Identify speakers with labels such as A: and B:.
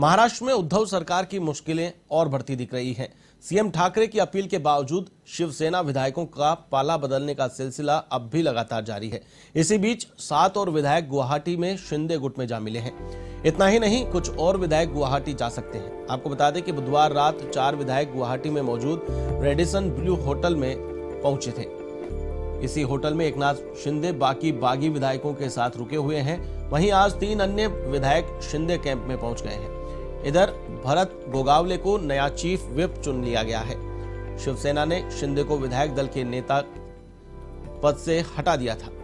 A: महाराष्ट्र में उद्धव सरकार की मुश्किलें और बढ़ती दिख रही हैं। सीएम ठाकरे की अपील के बावजूद शिवसेना विधायकों का पाला बदलने का सिलसिला अब भी लगातार जारी है। इसी बीच 7 और विधायक गुवाहाटी में शिंदे गुट में जा मिले हैं। इतना ही नहीं, कुछ और विधायक गुवाहाटी जा सकते हैं। आपको बता दें कि बुधवार रात 4 विधायक गुवाहाटी में मौजूद रेडिसन ब्लू होटल में पहुंचे थे। इसी होटल में एकनाथ शिंदे बाकी बागी विधायकों के साथ रुके हुए हैं। वहीं आज 3 अन्य विधायक शिंदे कैंप में पहुंच गए हैं। इधर भरत गोगावले को नया चीफ व्हिप चुन लिया गया है। शिवसेना ने शिंदे को विधायक दल के नेता पद से हटा दिया था।